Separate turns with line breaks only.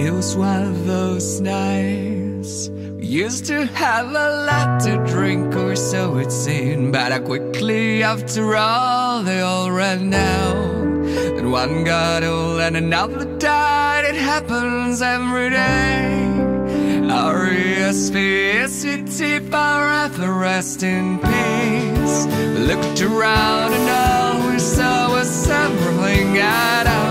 It was one of those nights. We used to have a lot to drink, or so it seemed. But quickly after all, they all ran out. And one got old and another died. It happens every day. R-E-S-P-E-C-T, forever rest in peace. We looked around and all we saw was everything at all.